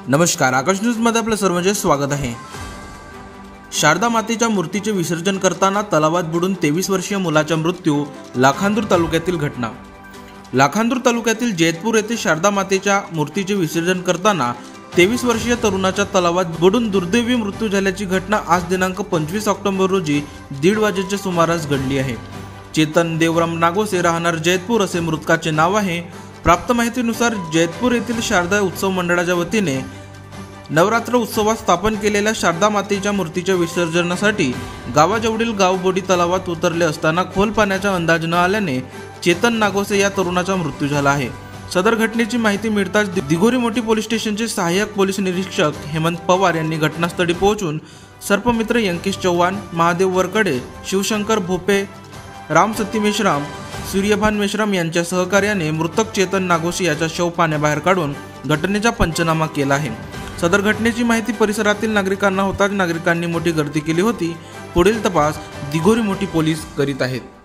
नमस्कार, आकाश न्यूजमध्ये आपलं सर्वांचे स्वागत आहे। शारदा मातेच्या मूर्तीचे विसर्जन करताना तलावात बुडून 23 वर्षीय मुलाचा मृत्यू। लाखांदूर तालुक्यातील घटना। लाखांदूर तालुक्यातील जैतपूर येथे शारदा मातेच्या मूर्तीचे विसर्जन करताना 23 वर्षीय तरुणाच्या तलावात बुडून दुर्दैवी मृत्यू झाल्याची घटना आज दिनांक 25 ऑक्टोबर रोजी 1:30 वाजेच्या सुमारास घडली आहे। चेतन देवराम नागोसे, राहणार जैतपूर असे मृतकाचे नाव आहे। प्राप्त माहितीनुसार जैतपूर येथील शारदा उत्सव मंडळाच्या वतीने नवरात्र उत्सवात स्थापन केलेल्या शारदा मातेच्या मूर्तीच्या विसर्जनासाठी गावाजवळील गावबोडी तलावात उतरले असताना खोल पाण्याचा अंदाज न आल्याने चेतन नागोसे या तरुणाचा मृत्यू झाला आहे। सदर घटनेची माहिती मिळताच दिघोरी मोठी पोलीस स्टेशनचे सहाय्यक पोलीस निरीक्षक हेमंत पवार यांनी घटनास्थळी पोहोचून सर्पमित्र यंकेश चव्हाण, महादेव वरकडे, शिवशंकर भोपे, राम सती मेश्राम, सूर्यभान मेश्राम यांच्या सहकार्याने मृतक चेतन नागोसे याचा शव पाण्याबाहेर काढून घटनेचा पंचनामा केला आहे। सदर घटनेची माहिती परिसरातील नागरिकांना होताच नागरिकांनी मोठी गर्दी केली होती। पुढील तपास दिघोरी मोठी पोलीस करीत आहेत।